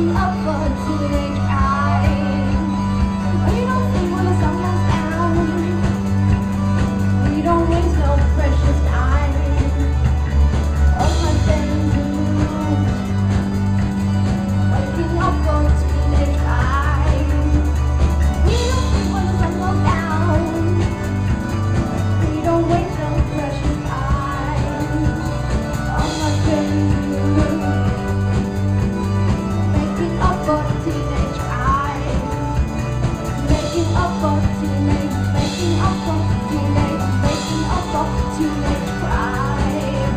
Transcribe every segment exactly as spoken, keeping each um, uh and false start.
making up for teenage pride. We don't sing when the sun goes down. We don't waste no precious time. All my friends in the room, waking up for teenage pride. We don't sing when the sun goes down. We don't waste no precious time. All my friends in the room, making up for teenage pride. Making up for teenage, making up for teenage, making up for teenage pride.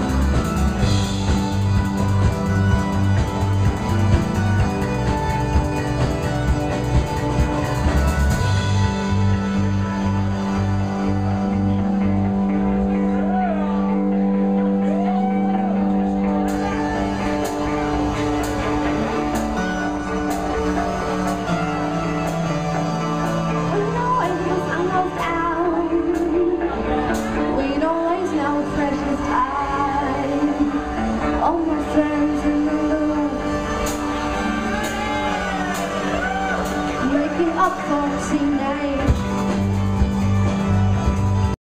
We don't waste no sun goes down. We don't waste no precious time. All my friends in the room, making up for teenage